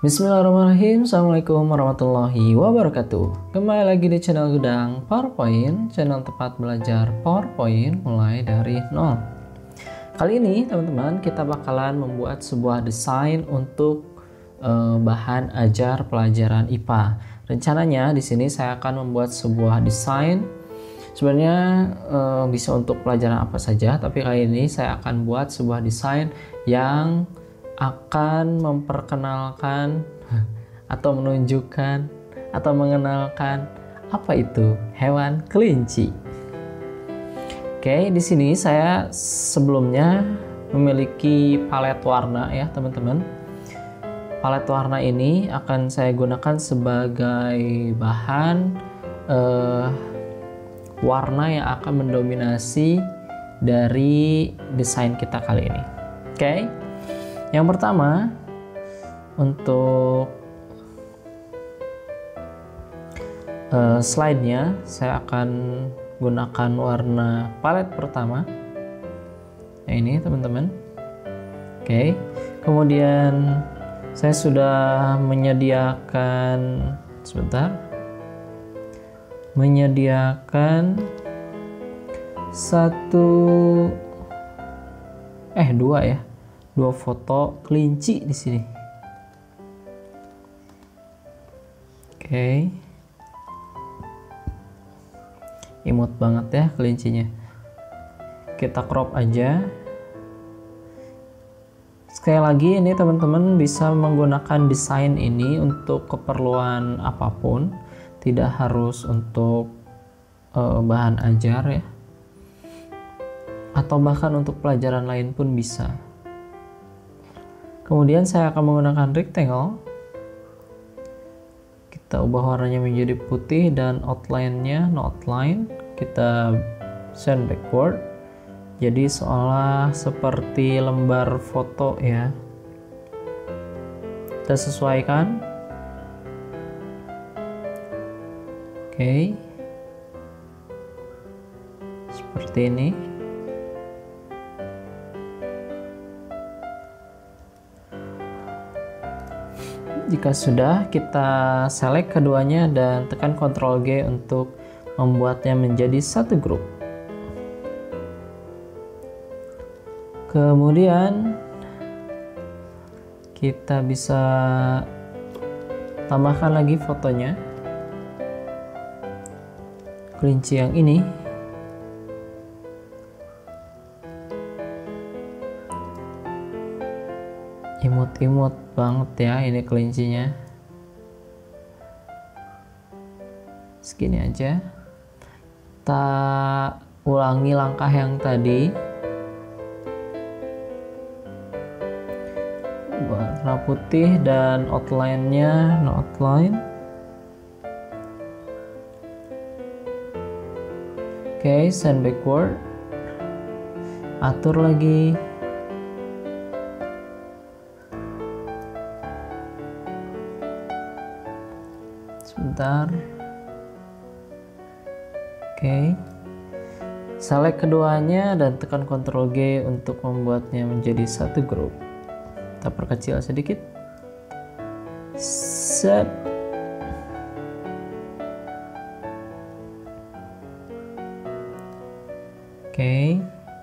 Bismillahirrahmanirrahim. Assalamualaikum warahmatullahi wabarakatuh. Kembali lagi di channel Gudang PowerPoint, channel tempat belajar PowerPoint mulai dari nol. Kali ini teman-teman kita bakalan membuat sebuah desain untuk bahan ajar pelajaran IPA. Rencananya di sini saya akan membuat sebuah desain. Sebenarnya bisa untuk pelajaran apa saja, tapi kali ini saya akan buat sebuah desain yang akan memperkenalkan atau menunjukkan atau mengenalkan apa itu hewan kelinci. Oke, di sini saya sebelumnya memiliki palet warna ya teman-teman. Palet warna ini akan saya gunakan sebagai bahan warna yang akan mendominasi dari desain kita kali ini. Oke. Yang pertama, untuk slide-nya saya akan gunakan warna palet pertama. Nah, ini teman-teman. Oke. Kemudian saya sudah menyediakan dua foto kelinci di sini. Oke. Imut banget ya kelincinya. Kita crop aja. Sekali lagi ini teman-teman bisa menggunakan desain ini untuk keperluan apapun, tidak harus untuk bahan ajar ya. Atau bahkan untuk pelajaran lain pun bisa. Kemudian saya akan menggunakan rectangle. Kita ubah warnanya menjadi putih dan outline-nya no outline. Kita send backward. Jadi seolah seperti lembar foto ya. Kita sesuaikan. Oke. Seperti ini. Jika sudah, kita select keduanya dan tekan Ctrl G untuk membuatnya menjadi satu grup. Kemudian kita bisa tambahkan lagi fotonya. Kelinci yang ini. Imut-imut banget ya ini kelincinya. Segini aja. Kita ulangi langkah yang tadi. Warna putih dan outline-nya no outline. Oke, send backward. Atur lagi. Sebentar. Oke. Select keduanya dan tekan Ctrl G untuk membuatnya menjadi satu grup. Kita perkecil sedikit. Set. Oke.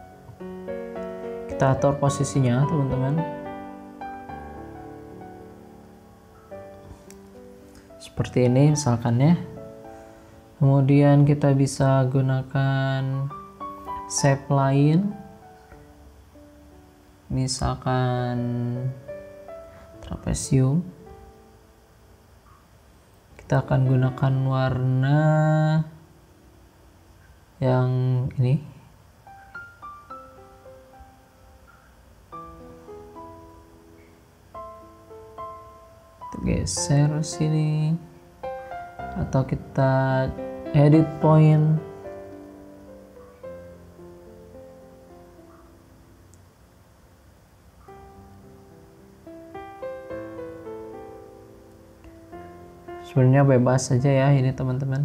Kita atur posisinya, teman-teman. Seperti ini misalkan ya. Kemudian kita bisa gunakan shape lain, misalkan trapesium. Kita akan gunakan warna yang ini. Kita geser sini. Atau kita edit point. Sebenarnya bebas saja ya ini teman-teman.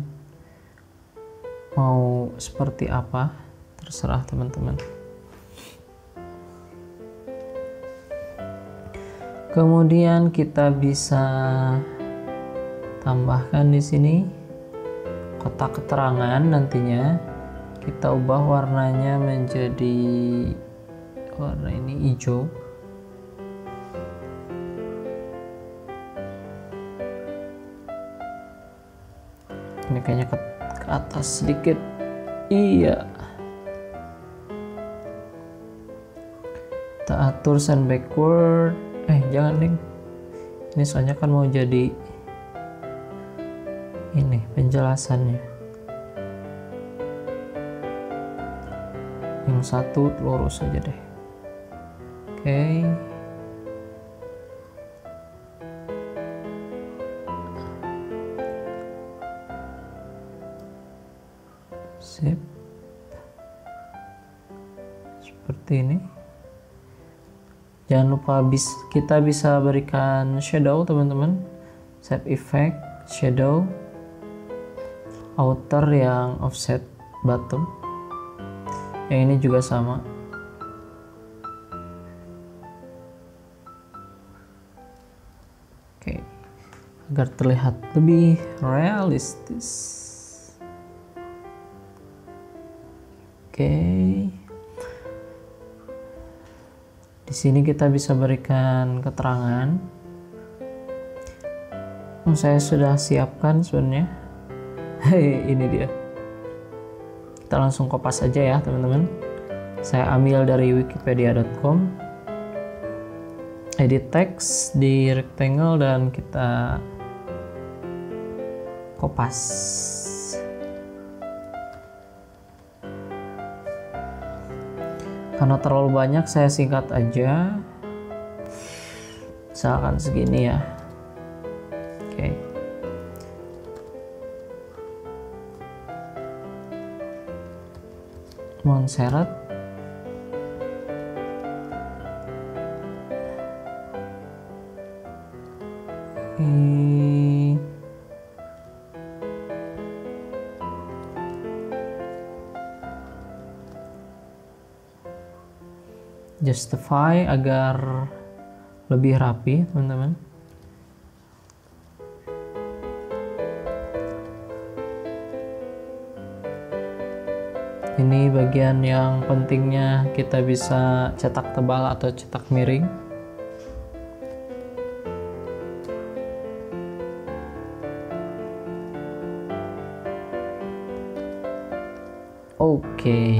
Mau seperti apa terserah teman-teman. Kemudian kita bisa tambahkan di sini kotak keterangan, nantinya kita ubah warnanya menjadi warna ini hijau. Ini kayaknya ke atas sedikit. Iya. Kita atur send backward. Jangan ding. Ini soalnya kan mau jadi ini penjelasannya. Yang satu lurus aja deh. Oke. Sip. Seperti ini. Jangan lupa kita bisa berikan shadow, teman-teman. Shape effect, shadow, outer yang offset bottom. Yang ini juga sama. Oke. Agar terlihat lebih realistis. Oke. Di sini kita bisa berikan keterangan. Saya sudah siapkan sebenarnya. Ini dia. Kita langsung kopas aja ya, teman-teman. Saya ambil dari wikipedia.com. Edit text di rectangle dan kita kopas. Karena terlalu banyak, saya singkat aja. Misalkan segini ya. Oke. Montserrat. Justify agar lebih rapi, teman-teman. Ini bagian yang pentingnya, kita bisa cetak tebal atau cetak miring. Oke.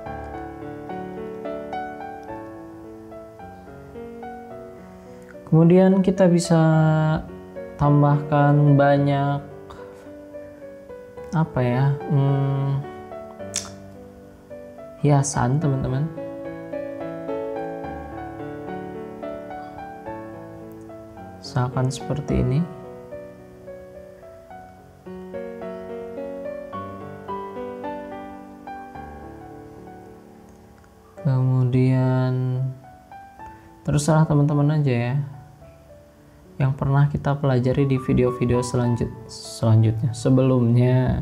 Kemudian kita bisa tambahkan banyak apa ya, hiasan, teman-teman. Misalkan seperti ini. Kemudian terserah teman-teman aja ya, yang pernah kita pelajari di video-video selanjutnya sebelumnya.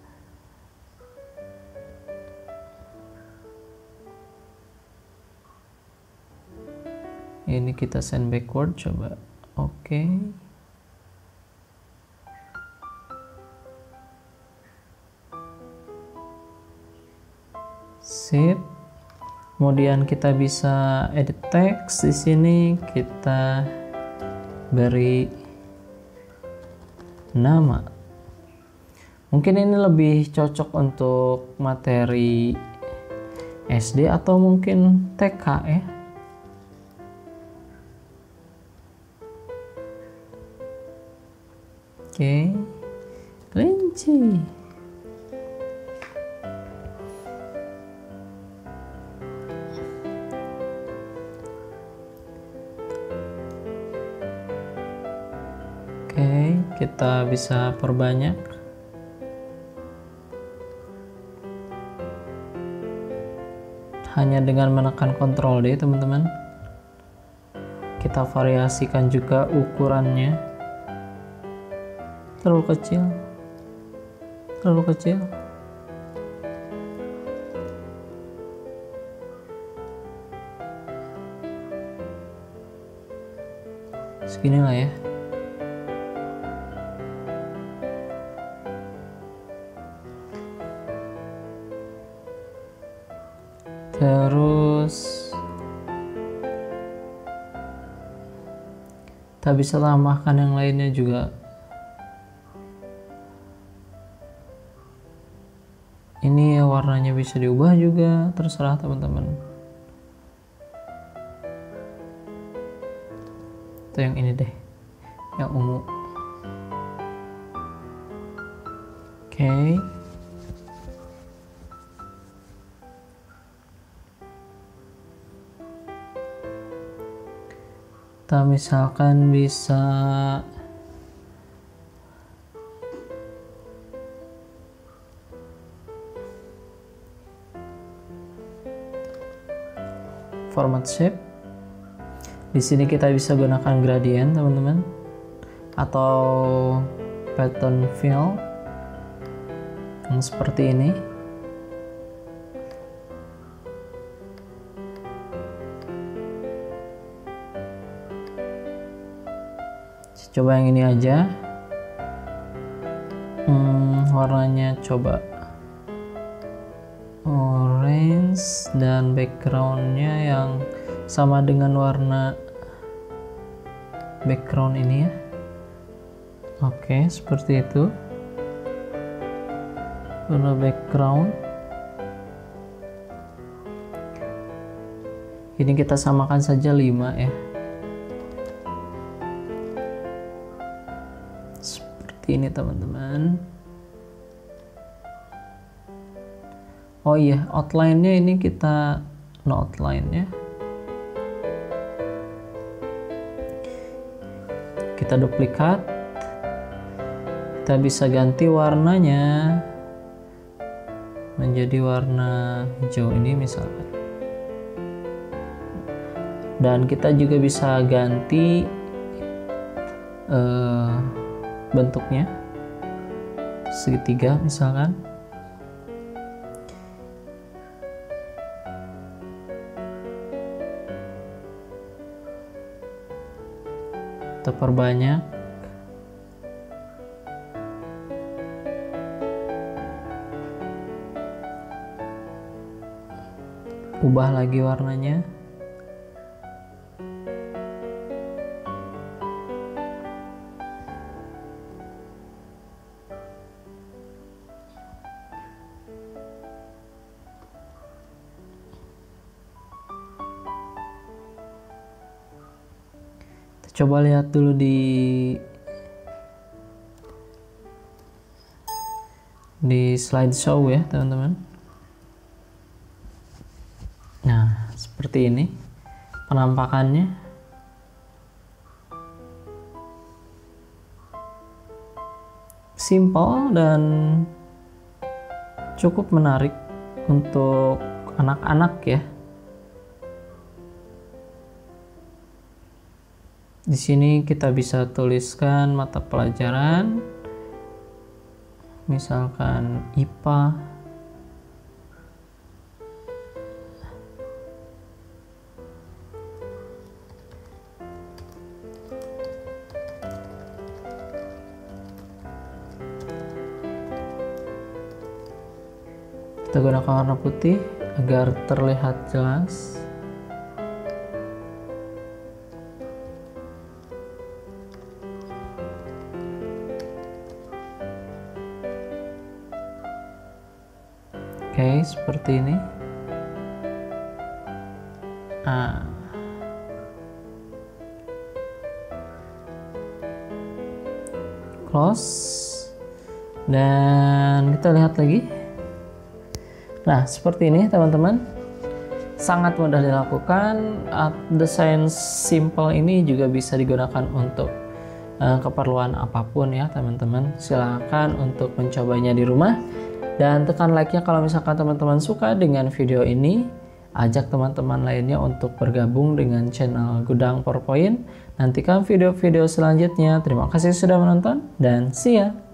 Ini kita send backward, coba. Oke. Sip. Kemudian kita bisa edit text di sini, kita beri nama. Mungkin ini lebih cocok untuk materi SD atau mungkin TK ya. Oke, kelinci. Oke, kita bisa perbanyak. Hanya dengan menekan Ctrl D, teman-teman. Kita variasikan juga ukurannya. Terlalu kecil. Terlalu kecil. segini lah ya. Terus kita bisa tambahkan yang lainnya juga. Ini warnanya bisa diubah juga, terserah teman-teman. Atau yang ini deh, yang ungu. Oke. Kita misalkan bisa format shape. Di sini kita bisa gunakan gradient teman-teman, atau pattern fill yang seperti ini. Coba yang ini aja. Warnanya coba orange dan backgroundnya yang sama dengan warna background ini ya. Oke, seperti itu warna background. Ini kita samakan saja 5 ya. Ini teman-teman. Oh iya, outline-nya ini kita no outline ya. Kita duplikat. Kita bisa ganti warnanya menjadi warna hijau ini misalkan. Dan kita juga bisa ganti bentuknya segitiga misalkan. Kita perbanyak. Ubah lagi warnanya. Coba lihat dulu di slideshow ya teman-teman. Nah, seperti ini penampakannya. Simple dan cukup menarik untuk anak-anak ya. Di sini kita bisa tuliskan mata pelajaran, misalkan IPA. Kita gunakan warna putih agar terlihat jelas. Oke, seperti ini. Close. Dan kita lihat lagi. Nah, seperti ini teman-teman. Sangat mudah dilakukan. Desain simple ini juga bisa digunakan untuk keperluan apapun ya teman-teman. Silakan untuk mencobanya di rumah. Dan tekan like-nya kalau misalkan teman-teman suka dengan video ini. Ajak teman-teman lainnya untuk bergabung dengan channel Gudang PowerPoint. Nantikan video-video selanjutnya. Terima kasih sudah menonton dan see ya!